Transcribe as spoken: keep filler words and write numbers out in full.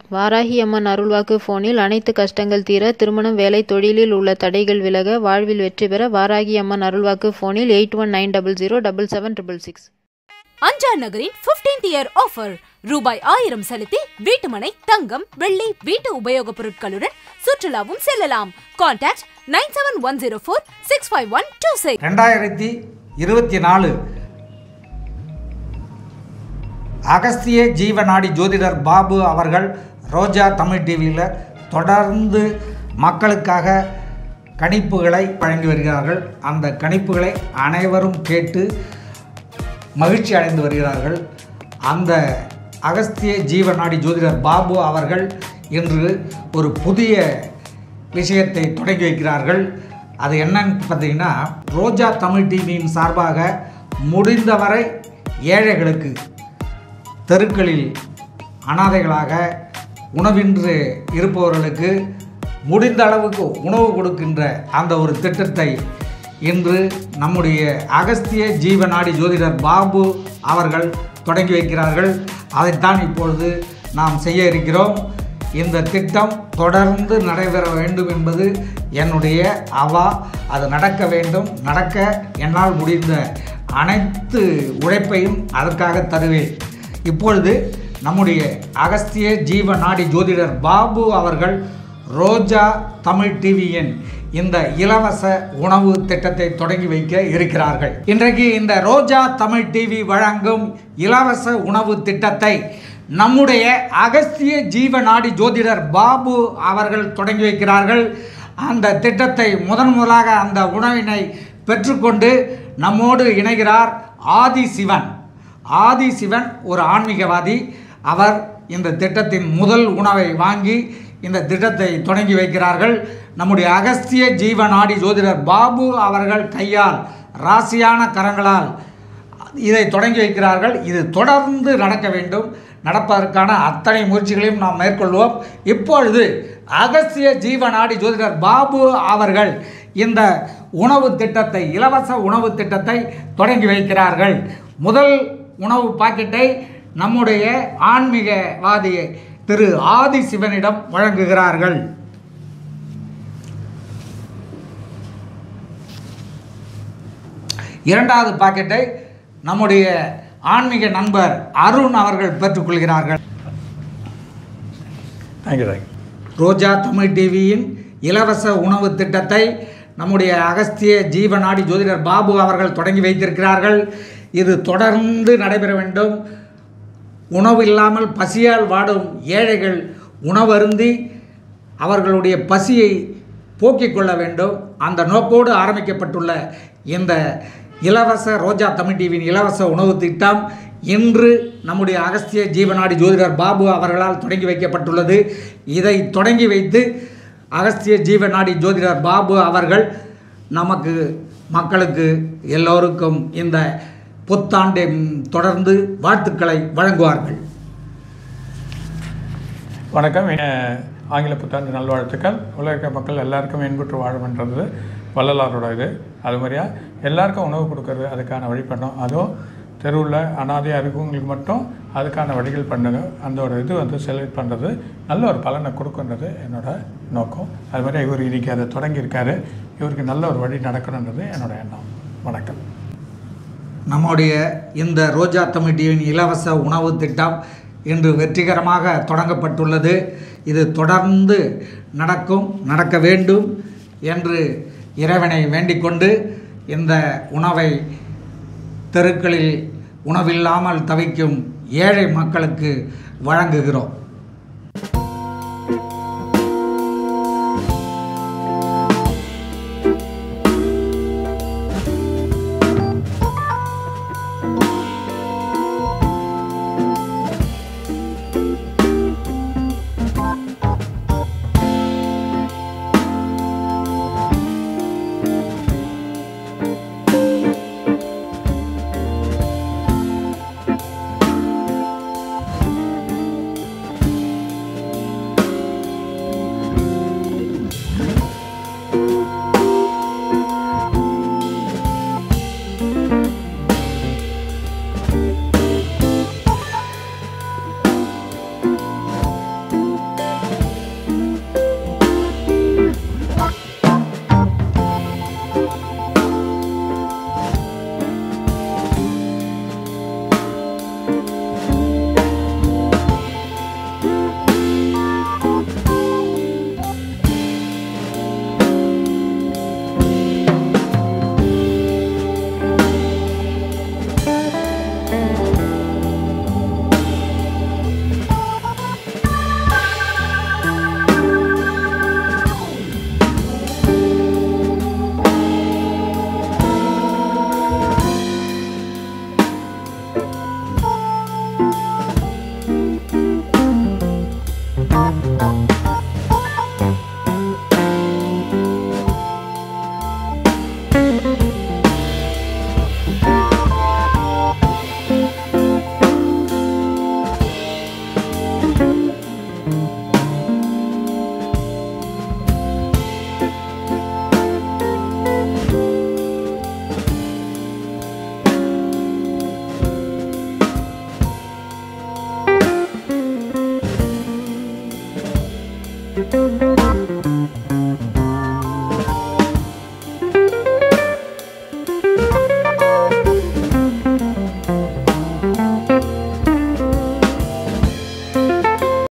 வாராகி அம்மன் அருள்வாக்கு போனில் அனைத்து கஷ்டங்கள் தீர, திருமணம், வேலை, தொழிலில் உள்ள தடைகள் விலக, வாழ்வில் வெற்றி பெற வாராகி அம்மன் அருள்வாக்கு போனில் eight one nine double zero double seven triple six. அஞ்சார் நகரின் பிப்டீன்த் இயர் ஆஃபர். ரூபாய் ஆயிரம் செலுத்தி வீட்டுமனை, தங்கம், வெள்ளி, வீட்டு உபயோகப் பொருட்களுடன் சுற்றுலாவும் செல்லலாம். Contact nine seven one zero four six five one two six. ரெண்டாயிரத்தி இருபத்தி நாலு அகஸ்திய ஜீவநாடி ஜோதிடர் பாபு அவர்கள் ரோஜா தமிழ் டிவியில் தொடர்ந்து மக்களுக்காக கணிப்புகளை வழங்கி வருகிறார்கள். அந்த கணிப்புகளை அனைவரும் கேட்டு மகிழ்ச்சி அடைந்து வருகிறார்கள். அந்த அகஸ்திய ஜீவநாடி ஜோதிடர் பாபு அவர்கள் இன்று ஒரு புதிய விஷயத்தை தொடங்கி வைக்கிறார்கள். அது என்னன்னு பார்த்தீங்கன்னா, ரோஜா தமிழ் டிவியின் சார்பாக முடிந்தவரை ஏழைகளுக்கு, தெருக்களில் அனாதைகளாக உணவின்றி இருப்பவர்களுக்கு முடிந்த அளவுக்கு உணவு கொடுக்கின்ற அந்த ஒரு திட்டத்தை இன்று நம்முடைய அகஸ்திய ஜீவநாடி ஜோதிடர் பாபு அவர்கள் தொடங்கி வைக்கிறார்கள். அதைத்தான் இப்பொழுது நாம் செய்ய இருக்கிறோம். இந்த திட்டம் தொடர்ந்து நடைபெற வேண்டும் என்பது என்னுடைய அவா. அது நடக்க வேண்டும். நடக்க என்னால் முடிந்த அனைத்து உழைப்பையும் அதற்காக தருவேன். இப்பொழுது நம்முடைய அகஸ்திய ஜீவநாடி ஜோதிடர் பாபு அவர்கள் ரோஜா தமிழ் டிவியின் இந்த இலவச உணவு திட்டத்தை தொடங்கி வைக்க இருக்கிறார்கள். இன்றைக்கு இந்த ரோஜா தமிழ் டிவி வழங்கும் இலவச உணவு திட்டத்தை நம்முடைய அகஸ்திய ஜீவநாடி ஜோதிடர் பாபு அவர்கள் தொடங்கி வைக்கிறார்கள். அந்த திட்டத்தை முதன் முதலாக அந்த உணவினை பெற்றுக்கொண்டு நம்மோடு இணைகிறார் ஆதி சிவன். ஆதி சிவன் ஒரு ஆன்மீகவாதி. அவர் இந்த திட்டத்தின் முதல் உணவை வாங்கி இந்த திட்டத்தை தொடங்கி வைக்கிறார்கள். நம்முடைய அகஸ்திய ஜீவநாடி ஜோதிடர் பாபு அவர்கள் கையால், ராசியான கரங்களால் இதை தொடங்கி வைக்கிறார்கள். இது தொடர்ந்து நடக்க வேண்டும். நடப்பதற்கான அத்தனை முயற்சிகளையும் நாம் மேற்கொள்வோம். இப்பொழுது அகஸ்திய ஜீவநாடி ஜோதிடர் பாபு அவர்கள் இந்த உணவு திட்டத்தை, இலவச உணவு திட்டத்தை தொடங்கி வைக்கிறார்கள். முதல் உணவு பாக்கெட்டை நம்முடைய ஆன்மீகவாதி திரு ஆதி சிவனிடம் வழங்குகிறார்கள். இரண்டாவது பாக்கெட்டை நம்முடைய ஆன்மீக நண்பர் அருண் அவர்கள் பெற்றுக்கொள்கிறார்கள். ரோஜா தமிழ் டிவியின் இலவச உணவு திட்டத்தை நம்முடைய அகஸ்திய ஜீவநாடி ஜோதிடர் பாபு அவர்கள் தொடங்கி வைத்திருக்கிறார்கள். இது தொடர்ந்து நடைபெற வேண்டும். உணவு இல்லாமல் பசியால் வாடும் ஏழைகள் உணவருந்தி அவர்களுடைய பசியை போக்கிக் கொள்ள வேண்டும். அந்த நோக்கோடு ஆரம்பிக்கப்பட்டுள்ள இந்த இலவச ரோஜா தமிழ் டிவியின் இலவச உணவு திட்டம் இன்று நம்முடைய அகஸ்திய ஜீவநாடி ஜோதிடர் பாபு அவர்களால் தொடங்கி வைக்கப்பட்டுள்ளது. இதை தொடங்கி வைத்து அகஸ்திய ஜீவநாடி ஜோதிடர் பாபு அவர்கள் நமக்கு, மக்களுக்கு எல்லோருக்கும் இந்த புத்தாண்டை தொடர்ந்து வாழ்த்துக்களை வழங்குவார்கள். வணக்கம். ஆங்கில புத்தாண்டு நல்வாழ்த்துக்கள். உலக மக்கள் எல்லாருக்கும் இன்புற்று வாழும்ன்றது வள்ளலாரோட இது. அது மாதிரியாக எல்லாருக்கும் உணவு கொடுக்கறது, அதுக்கான வழி பண்ணோம். அதுவும் தெருவில் அனாதையாக இருக்கவங்களுக்கு மட்டும் அதுக்கான வழிகள் பண்ணுங்க. அந்த இது வந்து செலக்ட் பண்ணுறது நல்ல ஒரு பலனை கொடுக்குன்றது என்னோட நோக்கம். அது மாதிரி இவர் இன்றைக்கி அதை தொடங்கியிருக்காரு. இவருக்கு நல்ல ஒரு வழி நடக்கணுன்றது என்னோட எண்ணம். வணக்கம். நம்முடைய இந்த ரோஜா தமிழ் டிவியின் இலவச உணவு திட்டம் இன்று வெற்றிகரமாக தொடங்கப்பட்டுள்ளது. இது தொடர்ந்து நடக்கும், நடக்க வேண்டும் என்று இறைவனை வேண்டிக் கொண்டு இந்த உணவை தெருக்களில் உணவில்லாமல் தவிக்கும் ஏழை மக்களுக்கு வழங்குகிறோம். you.